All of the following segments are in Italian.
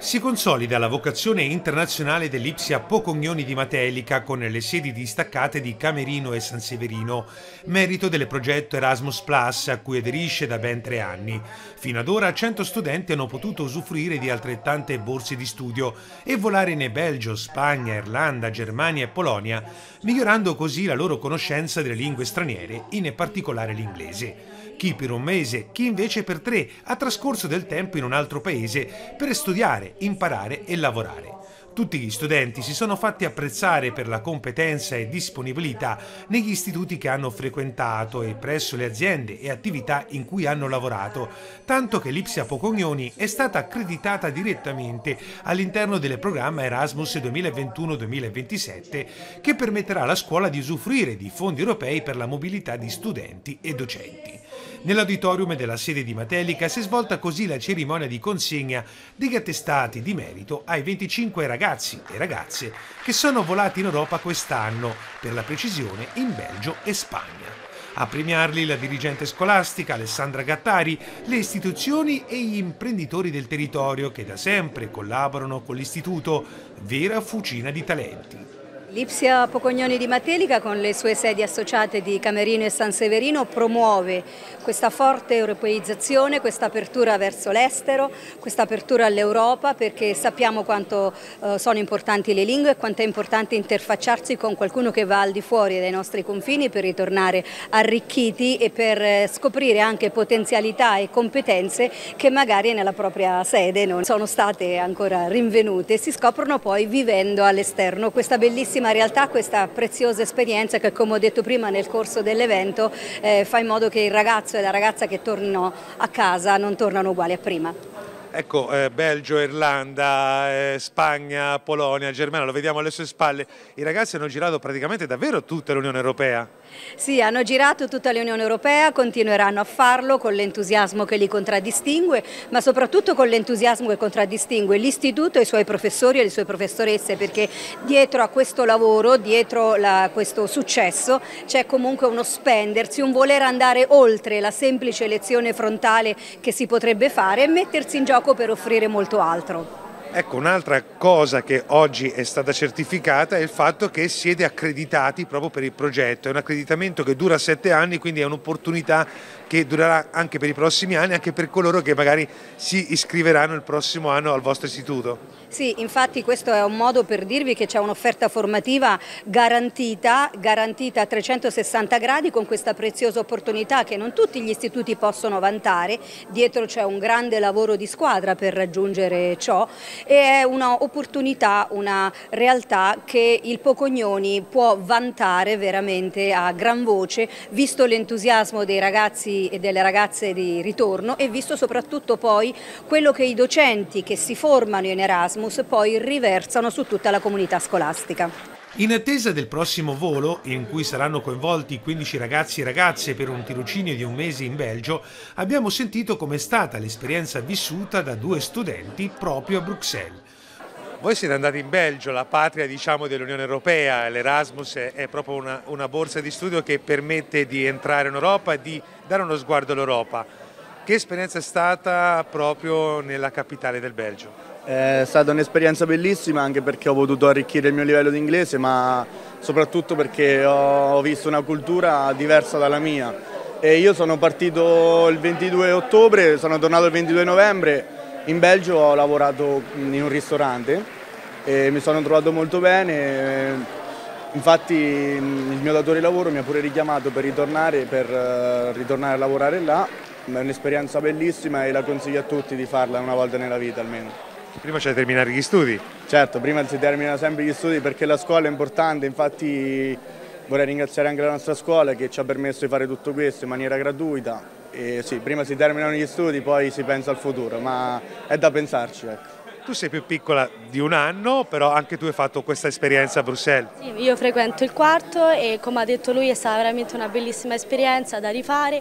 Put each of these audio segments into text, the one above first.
Si consolida la vocazione internazionale dell'Ipsia Pocognoni di Matelica con le sedi distaccate di Camerino e San Severino, merito del progetto Erasmus Plus a cui aderisce da ben 3 anni. Fino ad ora 100 studenti hanno potuto usufruire di altrettante borse di studio e volare in Belgio, Spagna, Irlanda, Germania e Polonia, migliorando così la loro conoscenza delle lingue straniere, in particolare l'inglese. Chi per un mese, chi invece per 3 ha trascorso del tempo in un altro paese per studiare, imparare e lavorare. Tutti gli studenti si sono fatti apprezzare per la competenza e disponibilità negli istituti che hanno frequentato e presso le aziende e attività in cui hanno lavorato, tanto che l'Ipsia Pocognoni è stata accreditata direttamente all'interno del programma Erasmus 2021-2027 che permetterà alla scuola di usufruire di fondi europei per la mobilità di studenti e docenti. Nell'auditorium della sede di Matelica si è svolta così la cerimonia di consegna degli attestati di merito ai 25 ragazzi e ragazze che sono volati in Europa quest'anno, per la precisione in Belgio e Spagna. A premiarli la dirigente scolastica Alessandra Gattari, le istituzioni e gli imprenditori del territorio che da sempre collaborano con l'istituto, vera fucina di talenti. L'Ipsia Pocognoni di Matelica, con le sue sedi associate di Camerino e San Severino, promuove questa forte europeizzazione, questa apertura verso l'estero, questa apertura all'Europa, perché sappiamo quanto sono importanti le lingue e quanto è importante interfacciarsi con qualcuno che va al di fuori dai nostri confini per ritornare arricchiti e per scoprire anche potenzialità e competenze che magari nella propria sede non sono state ancora rinvenute e si scoprono poi vivendo all'esterno questa bellissima realtà, questa preziosa esperienza che, come ho detto prima nel corso dell'evento, fa in modo che il ragazzo e la ragazza che tornano a casa non tornano uguali a prima. Ecco, Belgio, Irlanda, Spagna, Polonia, Germania, lo vediamo alle sue spalle. I ragazzi hanno girato praticamente davvero tutta l'Unione Europea. Sì, hanno girato tutta l'Unione Europea, continueranno a farlo con l'entusiasmo che li contraddistingue, ma soprattutto con l'entusiasmo che contraddistingue l'Istituto e i suoi professori e le sue professoresse, perché dietro a questo lavoro, dietro questo successo, c'è comunque uno spendersi, un voler andare oltre la semplice lezione frontale che si potrebbe fare e mettersi in gioco per offrire molto altro. Ecco, un'altra cosa che oggi è stata certificata è il fatto che siete accreditati proprio per il progetto. È un accreditamento che dura 7 anni, quindi è un'opportunità che durerà anche per i prossimi anni, anche per coloro che magari si iscriveranno il prossimo anno al vostro istituto. Sì, infatti questo è un modo per dirvi che c'è un'offerta formativa garantita a 360 gradi con questa preziosa opportunità che non tutti gli istituti possono vantare. Dietro c'è un grande lavoro di squadra per raggiungere ciò e è un'opportunità, una realtà che il Pocognoni può vantare veramente a gran voce, visto l'entusiasmo dei ragazzi e delle ragazze di ritorno e visto soprattutto poi quello che i docenti che si formano in Erasmus poi riversano su tutta la comunità scolastica. In attesa del prossimo volo, in cui saranno coinvolti 15 ragazzi e ragazze per un tirocinio di un mese in Belgio, abbiamo sentito com'è stata l'esperienza vissuta da 2 studenti proprio a Bruxelles. Voi siete andati in Belgio, la patria dell'Unione Europea, l'Erasmus è proprio una borsa di studio che permette di entrare in Europa e di dare uno sguardo all'Europa. Che esperienza è stata proprio nella capitale del Belgio? È stata un'esperienza bellissima anche perché ho potuto arricchire il mio livello di inglese, ma soprattutto perché ho visto una cultura diversa dalla mia. E io sono partito il 22 ottobre, sono tornato il 22 novembre, in Belgio ho lavorato in un ristorante e mi sono trovato molto bene, infatti il mio datore di lavoro mi ha pure richiamato per ritornare a lavorare là. È un'esperienza bellissima e la consiglio a tutti di farla una volta nella vita almeno. Prima c'è da terminare gli studi. Certo, prima si termina sempre gli studi perché la scuola è importante, infatti vorrei ringraziare anche la nostra scuola che ci ha permesso di fare tutto questo in maniera gratuita. E sì, prima si terminano gli studi, poi si pensa al futuro, ma è da pensarci. Ecco. Tu sei più piccola di 1 anno, però anche tu hai fatto questa esperienza a Bruxelles. Sì, io frequento il 4° e come ha detto lui è stata veramente una bellissima esperienza da rifare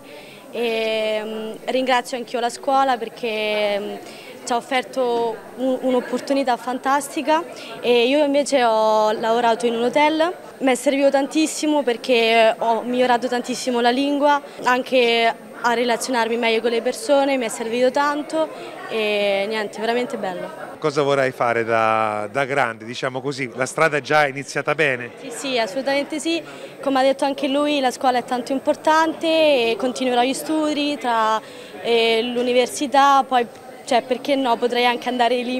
e ringrazio anch'io la scuola perché ci ha offerto un'opportunità fantastica e io invece ho lavorato in un hotel, mi è servito tantissimo perché ho migliorato tantissimo la lingua, anche a relazionarmi meglio con le persone, mi è servito tanto e niente, veramente bello. cosa vorrai fare da grande, diciamo così? La strada è già iniziata bene? Sì, assolutamente sì. Come ha detto anche lui, la scuola è tanto importante e continuerò gli studi tra l'università, poi perché no, potrei anche andare lì,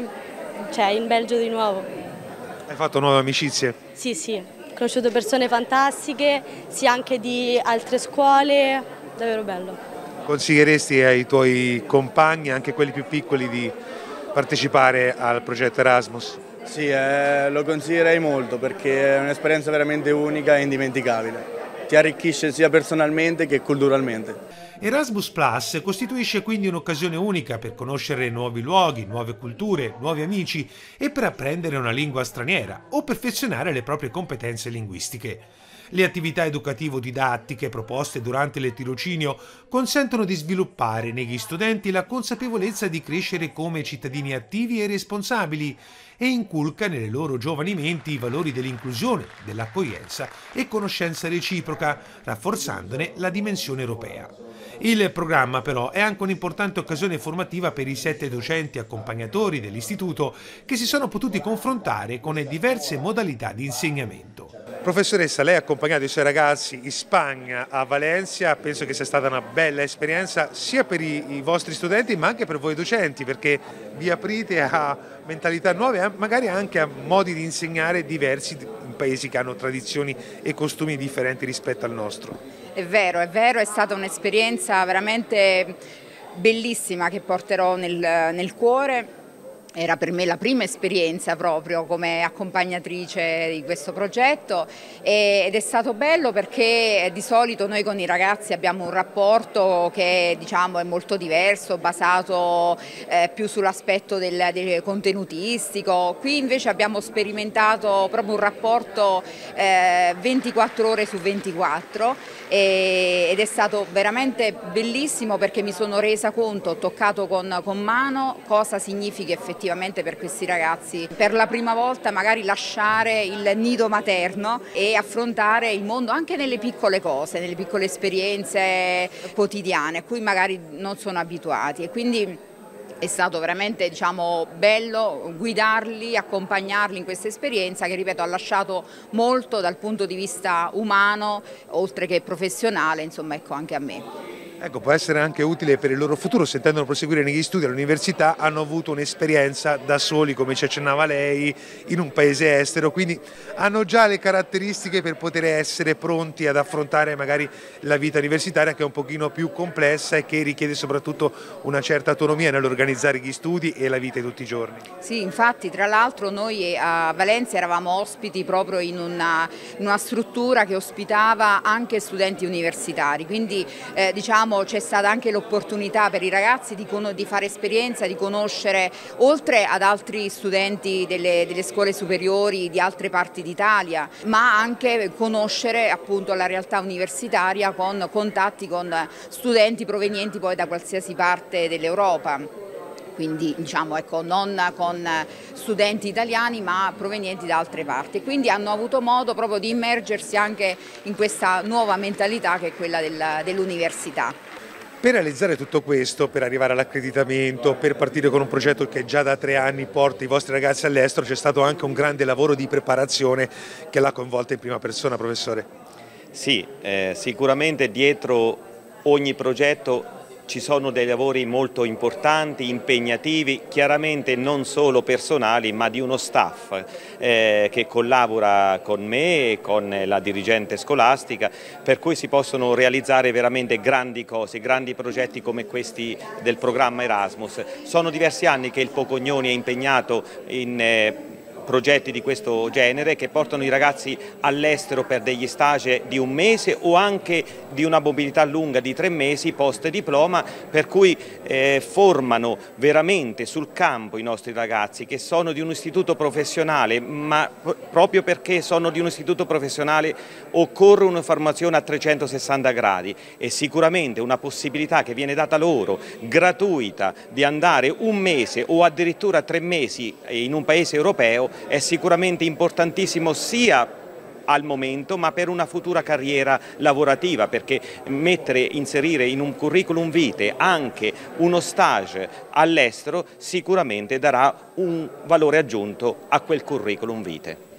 in Belgio di nuovo. Hai fatto nuove amicizie? Sì, ho conosciuto persone fantastiche, sia anche di altre scuole, davvero bello. Consiglieresti ai tuoi compagni, anche quelli più piccoli, di partecipare al progetto Erasmus? Sì, lo consiglierei molto perché è un'esperienza veramente unica e indimenticabile. Ti arricchisce sia personalmente che culturalmente. Erasmus Plus costituisce quindi un'occasione unica per conoscere nuovi luoghi, nuove culture, nuovi amici e per apprendere una lingua straniera o perfezionare le proprie competenze linguistiche. Le attività educativo-didattiche proposte durante il tirocinio consentono di sviluppare negli studenti la consapevolezza di crescere come cittadini attivi e responsabili e inculca nelle loro giovani menti i valori dell'inclusione, dell'accoglienza e conoscenza reciproca, rafforzandone la dimensione europea. Il programma però è anche un'importante occasione formativa per i 7 docenti accompagnatori dell'istituto che si sono potuti confrontare con le diverse modalità di insegnamento. Professoressa, lei ha accompagnato i suoi ragazzi in Spagna, a Valencia, penso che sia stata una bella esperienza sia per i vostri studenti ma anche per voi docenti, perché vi aprite a mentalità nuove, magari anche a modi di insegnare diversi in paesi che hanno tradizioni e costumi differenti rispetto al nostro. È vero, è stata un'esperienza veramente bellissima che porterò nel cuore. Era per me la prima esperienza proprio come accompagnatrice di questo progetto ed è stato bello perché di solito noi con i ragazzi abbiamo un rapporto che diciamo è molto diverso, basato più sull'aspetto del contenutistico. Qui invece abbiamo sperimentato proprio un rapporto 24 ore su 24 ed è stato veramente bellissimo perché mi sono resa conto, ho toccato con mano cosa significa effettivamente per questi ragazzi per la prima volta magari lasciare il nido materno e affrontare il mondo anche nelle piccole cose, nelle piccole esperienze quotidiane a cui magari non sono abituati e quindi è stato veramente bello guidarli, accompagnarli in questa esperienza che ripeto ha lasciato molto dal punto di vista umano oltre che professionale, insomma ecco anche a me. Ecco, può essere anche utile per il loro futuro, se intendono proseguire negli studi all'università, hanno avuto un'esperienza da soli, come ci accennava lei, in un paese estero, quindi hanno già le caratteristiche per poter essere pronti ad affrontare magari la vita universitaria che è un pochino più complessa e che richiede soprattutto una certa autonomia nell'organizzare gli studi e la vita di tutti i giorni. Sì, infatti tra l'altro noi a Valencia eravamo ospiti proprio in una struttura che ospitava anche studenti universitari, quindi c'è stata anche l'opportunità per i ragazzi di fare esperienza, di conoscere oltre ad altri studenti delle scuole superiori di altre parti d'Italia, ma anche conoscere appunto la realtà universitaria con contatti con studenti provenienti poi da qualsiasi parte dell'Europa. Quindi ecco, non con studenti italiani ma provenienti da altre parti, quindi hanno avuto modo proprio di immergersi anche in questa nuova mentalità che è quella dell'università. Per realizzare tutto questo, per arrivare all'accreditamento, per partire con un progetto che già da 3 anni porta i vostri ragazzi all'estero, c'è stato anche un grande lavoro di preparazione che l'ha coinvolta in prima persona, professore. Sì, sicuramente dietro ogni progetto ci sono dei lavori molto importanti, impegnativi, chiaramente non solo personali ma di uno staff che collabora con me e con la dirigente scolastica, per cui si possono realizzare veramente grandi cose, grandi progetti come questi del programma Erasmus. Sono diversi anni che il Pocognoni è impegnato in progetti di questo genere che portano i ragazzi all'estero per degli stage di 1 mese o anche di una mobilità lunga di 3 mesi post diploma, per cui formano veramente sul campo i nostri ragazzi che sono di un istituto professionale, ma proprio perché sono di un istituto professionale occorre una formazione a 360 gradi e sicuramente una possibilità che viene data loro gratuita di andare 1 mese o addirittura 3 mesi in un paese europeo è sicuramente importantissimo sia al momento, ma per una futura carriera lavorativa, perché inserire in un curriculum vitae anche uno stage all'estero sicuramente darà un valore aggiunto a quel curriculum vitae.